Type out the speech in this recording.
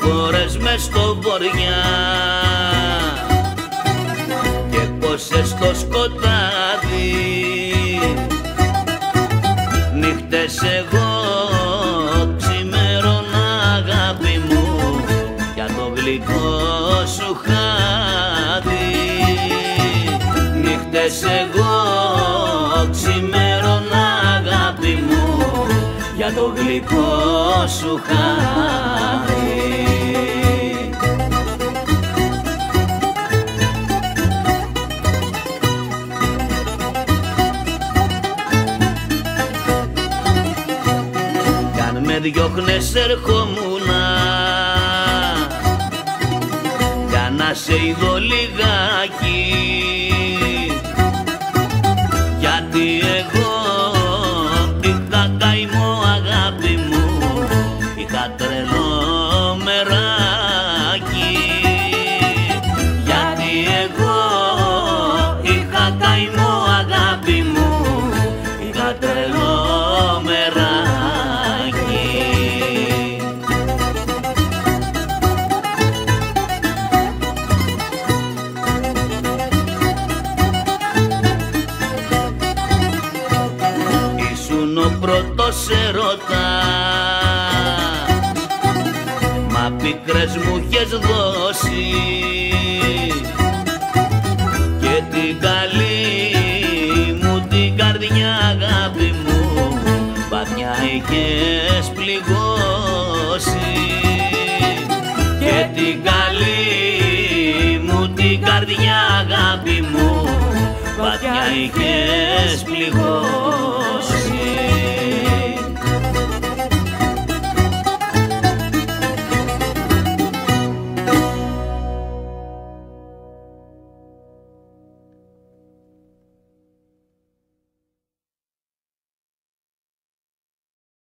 φορές μες στο βοριά και πόσες στο σκοτάδι νύχτες εγώ ξημέρωνα αγάπη μου για το γλυκό σου χάδι. Νύχτες εγώ ξημέρωνα αγάπη μου για το γλυκό σου χάδι. Κι αν με διώχνες ερχόμουνα για να σε είδω λιγάκι, γιατί εγώ είχα καημό αγάπη μου, είχα τρελό μεράκι. Γιατί εγώ είχα καημό αγάπη μου, είχα τρελό μεράκι. Ήσουν ο πρώτος ερωτάς, μα πίκρες μου είχες δώσει και την καλή μου την καρδιά αγάπη μου βαθιά είχες πληγώσει. Και την καλή μου την καρδιά αγάπη μου βαθιά είχες πληγώσει.